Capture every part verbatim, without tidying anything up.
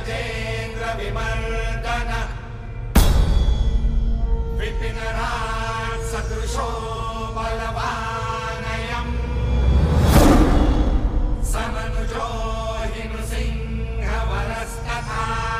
गजेन्द्र विमर्दन विपिनराज सदृशो बलवानयम् समनुजो हिमसिंह वरस्तथा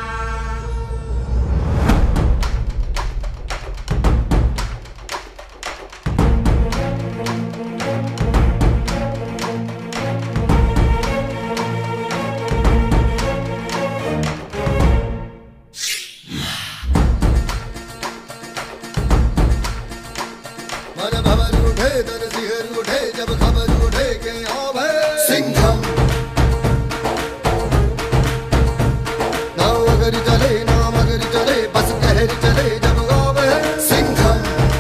जब खबर उठे के अब सिंघम नाव अगर चले नाम अगर चले बस कहर चले जब अब सिंघम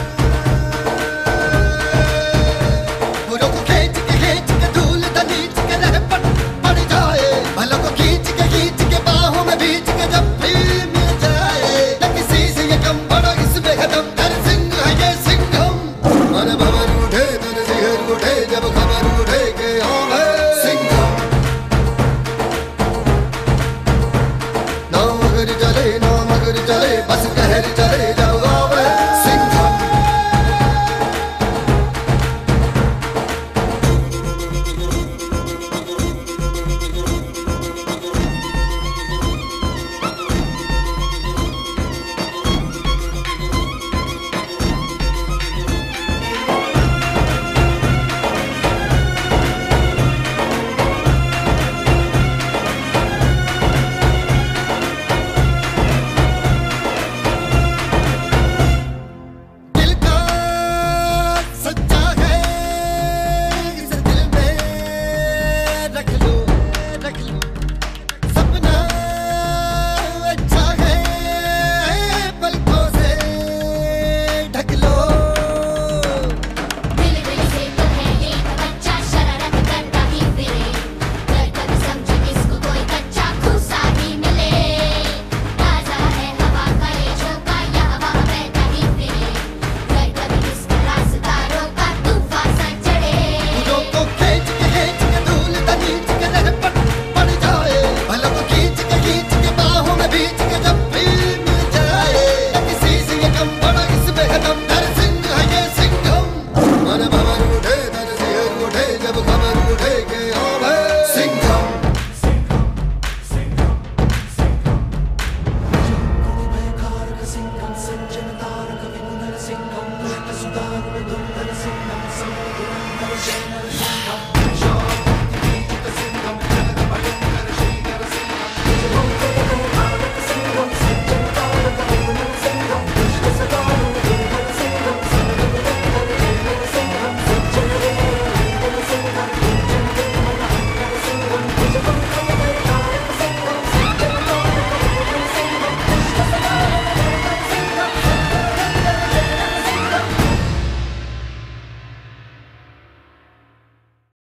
बुरों को खींच के खींच के धूल दनीच के रह पट पड़ जाए भलों को खींच के खींच के बाहों में बीच के जब भी मिल जाए न किसी से ये कम बड़ा इसमें खत्म नर सिंह है ये सिंघम मन भवन उठे तन सिहर उठे जब खबर उठे के हम सिंघम नाम अगर चले नाम अगर चले बस कहर चले जब आवे सिंघम दिल का सच्चा है इसे दिल में रख लो रख लो